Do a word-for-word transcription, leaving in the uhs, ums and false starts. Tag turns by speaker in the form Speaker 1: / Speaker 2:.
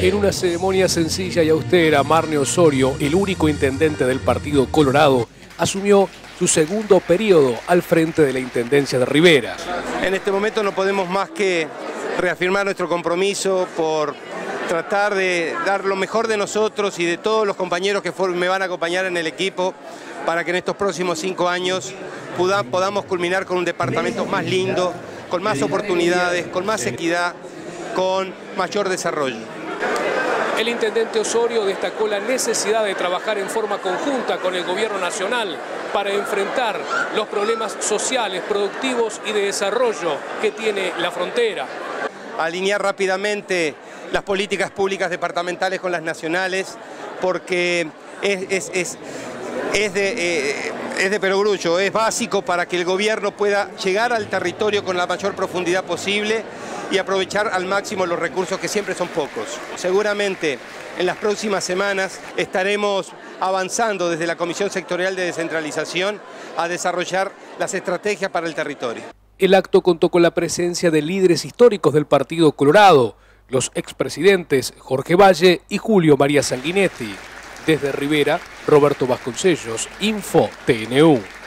Speaker 1: En una ceremonia sencilla y austera, Marne Osorio, el único intendente del Partido Colorado, asumió su segundo periodo al frente de la Intendencia de Rivera.
Speaker 2: En este momento no podemos más que reafirmar nuestro compromiso por tratar de dar lo mejor de nosotros y de todos los compañeros que me van a acompañar en el equipo para que en estos próximos cinco años podamos culminar con un departamento más lindo, con más oportunidades, con más equidad, con mayor desarrollo.
Speaker 1: El intendente Osorio destacó la necesidad de trabajar en forma conjunta con el gobierno nacional para enfrentar los problemas sociales, productivos y de desarrollo que tiene la frontera.
Speaker 2: Alinear rápidamente las políticas públicas departamentales con las nacionales, porque es, es, es, es de... Eh, es de perogrullo, es básico para que el gobierno pueda llegar al territorio con la mayor profundidad posible y aprovechar al máximo los recursos que siempre son pocos. Seguramente en las próximas semanas estaremos avanzando desde la Comisión Sectorial de Descentralización a desarrollar las estrategias para el territorio.
Speaker 1: El acto contó con la presencia de líderes históricos del Partido Colorado, los expresidentes Jorge Valle y Julio María Sanguinetti. Desde Rivera, Roberto Vasconcellos, Info T N U.